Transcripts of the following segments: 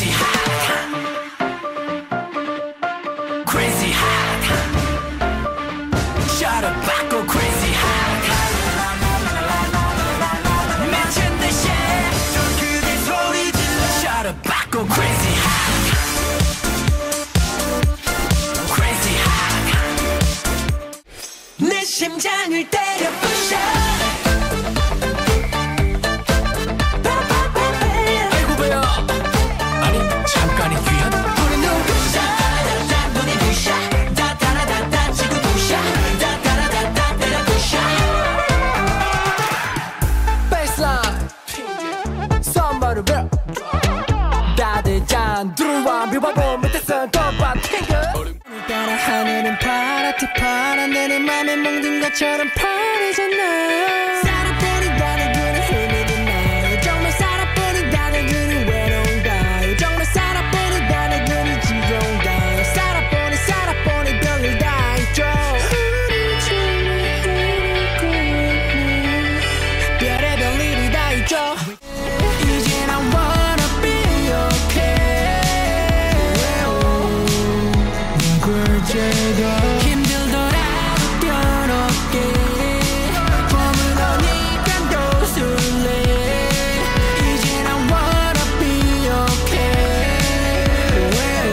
crazy hot. Crazy hot. Shut up, I go crazy hot. 미친 듯이 좀 그대 소리 질러. Shut up, I go crazy hot. Crazy hot. 내 심장을 때려 부셔. 다들 잔 들어와 뮤바보 밑에서 더봐 튕겨 따라 하늘은 파랗게 파란 내 맘에 멍든 것처럼 파래졌나 살아버리다는 그는 헤매는 나요 정말 살아버리다는 그는 외로운가요 정말 살아버리다는 그는 지겨운가요 살아버린 병을 다 있죠 우리 정말 떠나고 있네 별의별 일이 다 있죠 이제 난 힘들더라도 뛰어넘게 봄은 오니까 또 술래 이제 난 wanna be okay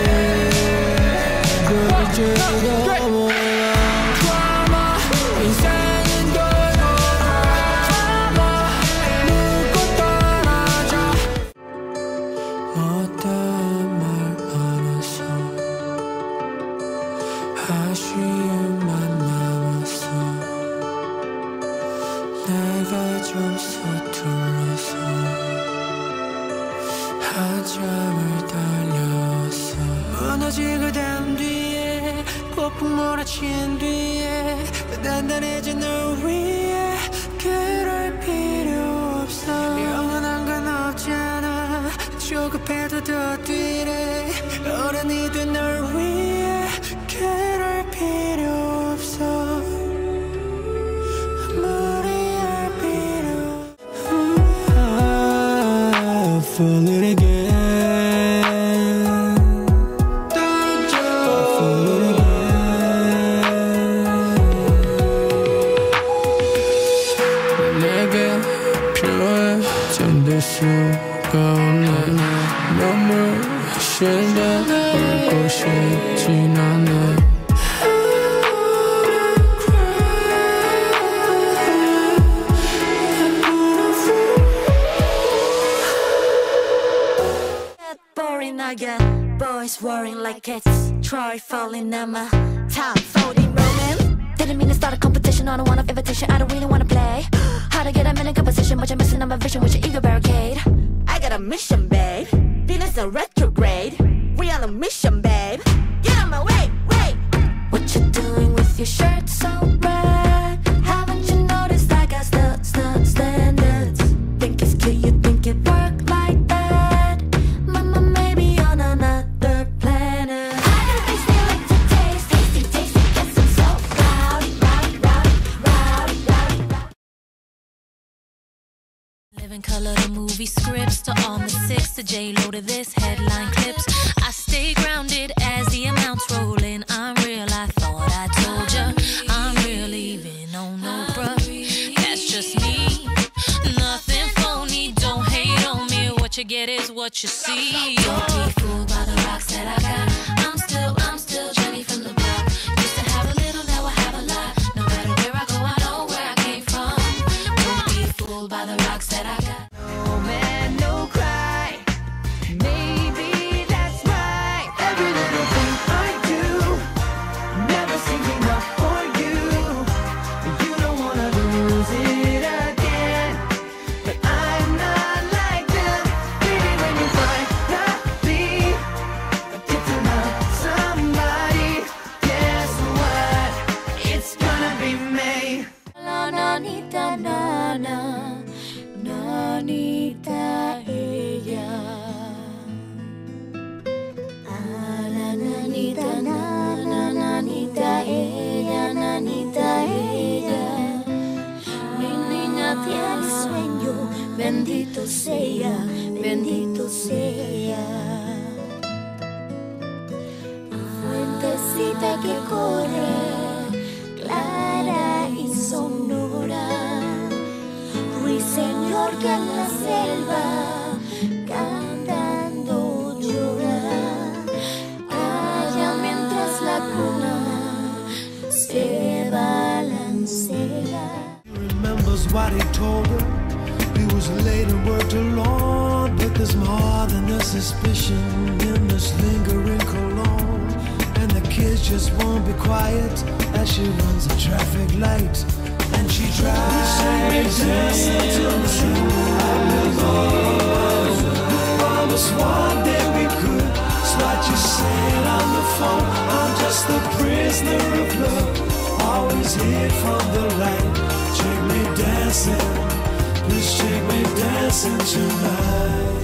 그제도 몰라 drama 인생은 돌고 drama 묻고 떠나자 어떤 말 안 했어 아쉬움만 남았어 내가 좀 서툴러서 한참을 달려왔어 무너지고 단 뒤에 폭풍 몰아친 뒤에 더 단단해진 널 위해 그럴 필요 없어 영원한 건 없잖아 조급해도 더 뛰래 어른이 된 널 위해 그럴 필요 없어 무리할 필요 I'm falling again I'm falling again 내게 필요해 잠들 수가 없네 너무 쉰다 울고 싶진 않네 I got boys worrying like cats Try falling on my top 40 moment Didn't mean to start a competition I don't want an invitation I don't really wanna play How to get a in a good position But you're missing on my vision with your ego barricade I got a mission, babe Venus a retrograde We on a mission, babe Get on my way, wait What you doing with your shirt so red? Haven't you noticed I got standards? Think it's cute, you think it work like that? Mama, maybe on another planet I got things they like to taste Tasty, tasty, gets them so rowdy, rowdy, rowdy, rowdy, rowdy, rowdy Living color to movie scripts To all the six to J-Lo to this headline clips I stay grounded as the amounts roll in I'm real, I thought I told ya I'm real even on no bruh That's just me Nothing phony, don't hate on me What you get is what you see Don't be fooled by the rocks that I got I'm still Jenny from the block Used to have a little, now I have a lot No matter where I go, I know where I came from Don't be fooled by the rocks that I got No man, no cry Maybe that's right Every little thing I do Never singing up for you You don't wanna lose it again But I'm not like them Baby, when you finally get to know somebody Guess what? It's gonna be me Nanita nana Nanita ella Nanita nana Nanita ella Nanita ella Mi niña tiene sueño Bendito sea Bendito sea vida que corre, clara y sonora, ruiseñor que en la selva cantando llora, calla mientras la cuna se balancea. He remembers what he told her. He was late and worked alone, but there's more than a suspicion in this lingering cologne. And the kids just won't be quiet as she runs a traffic light. And she tries to dancing till the sun. Promise one day we could. It's what you said on the phone. I'm just the prisoner of love, always hid from the light. Take me dancing, please take me dancing tonight.